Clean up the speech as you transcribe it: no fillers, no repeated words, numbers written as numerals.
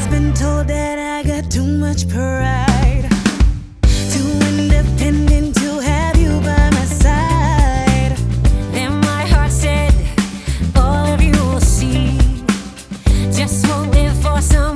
been told that I got too much pride, too independent to have you by my side. Then my heart said, all of you will see, just won't live for some